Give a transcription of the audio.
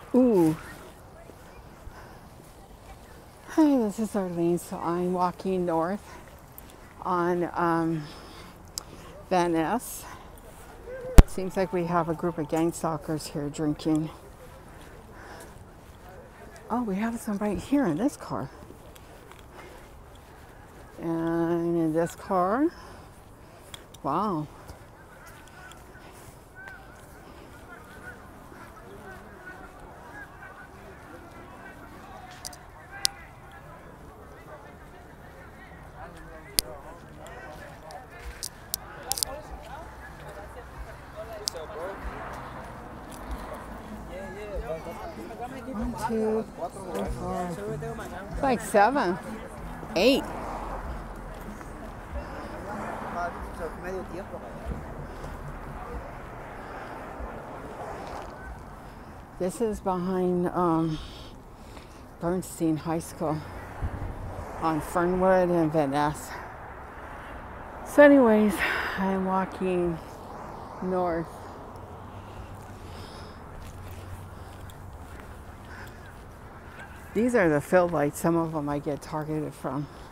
Ooh. Hi, this is Arlene. So I'm walking north on Van Ness. Seems like we have a group of gang stalkers here drinking. Oh, we have some right here in this car. And in this car, wow. One, two, three, four. It's like 7, 8. This is behind Bernstein High School on Fernwood and Van Ness. So anyways, I'm walking north. These are the field lights. Some of them I get targeted from.